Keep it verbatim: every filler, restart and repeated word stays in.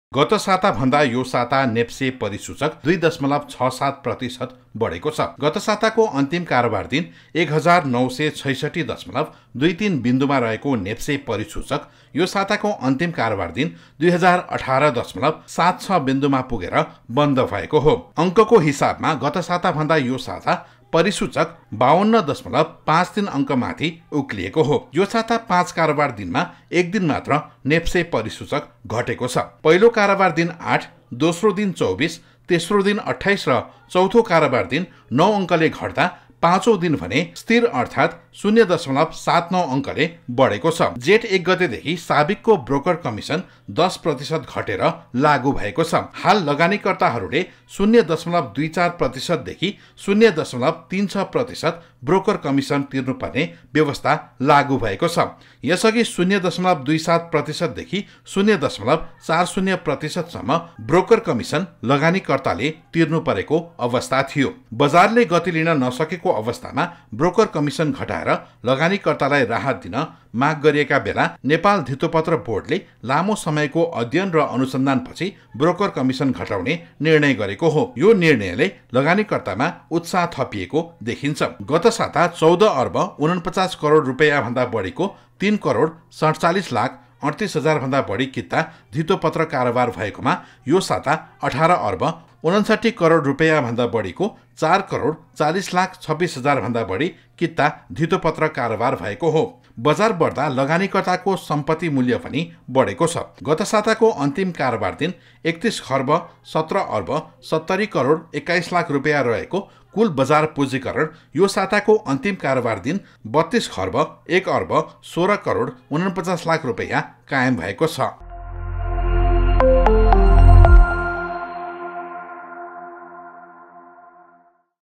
गत साता भन्दा यो साता नेप्से परिसूचक दुई दशमलव छ सात प्रतिशत बढेको छ। गत साताको अन्तिम कारोबार दिन एक हजार नौ सय छैसठी दशमलव दुई तीन बिन्दुमा रहेको नेप्से परिसूचक यो साताको अन्तिम कारोबार दिन दुई हजार अठार दशमलव सात छ बिन्दुमा पुगेर बन्द भएको हो। अङ्कको हिसाबमा गत साता भन्दा यो साता परिसूचक बावन्न दशमलव पाँच तीन अङ्कमाथि उक्लिएको हो। यो साता पाँच कारोबार दिनमा एक दिन मात्र नेप्से परिसूचक घटेको छ। पहिलो कारोबार दिन आठ, दोस्रो दिन चौबिस, तेस्रो दिन अठाइस र चौथो कारोबार दिन नौ अङ्कले घट्दा पाँचौं दिन भने स्थिर अर्थात् शून्य दशमलव सात नौ अङ्कले बढेको छ। जेठ एक गतेदेखि साबिकको ब्रोकर कमिसन दस प्रतिशत घटेर लागू भएको छ। हाल लगानीकर्ताहरूले शून्य दशमलव दुई चार प्रतिशतदेखि शून्य दशमलव तीन छ प्रतिशत ब्रोकर कमिसन तिर्नुपर्ने व्यवस्था लागू भएको छ। यसअघि शून्य दशमलव दुई सात प्रतिशतदेखि शून्य दशमलव चार शून्य प्रतिशतसम्म ब्रोकर कमिसन लगानीकर्ताले तिर्नु परेको अवस्था थियो। बजारले गति लिन नसकेको अवस्थामा ब्रोकर कमिसन घटाएर लगानीकर्तालाई राहत दिन माग गरिएका बेला नेपाल धितोपत्र बोर्डले लामो समयको अध्ययन र अनुसन्धानपछि ब्रोकर कमिसन घटाउने निर्णय गरेको हो। यो निर्णयले लगानीकर्तामा उत्साह थपिएको देखिन्छ। गत साता चौध अर्ब उनपचास करोड रुपियाँ भन्दा बढीको तीन करोड सडचालिस लाख अडतिस हजार भन्दा बढी किता धितोपत्र कारोबार भएकोमा यो साता अठार अर्ब उनसाठी करोड रुपियाँ भन्दा बढीको चार करोड चालिस लाख छब्बिस हजार भन्दा बढी किता धितोपत्र कारोबार भएको हो। बजार बढ्दा लगानीकर्ताको सम्पत्ति मूल्य पनि बढेको छ। गत साताको अन्तिम कारोबार दिन एकतीस खर्ब सत्र अर्ब सत्तरी करोड एक्काइस लाख रुपियाँ रहेको कुल बजार पुँजीकरण यो साताको अन्तिम कारोबार दिन बत्तीस खर्ब एक अर्ब सोह्र करोड उनपचास लाख रुपियाँ कायम भएको छ।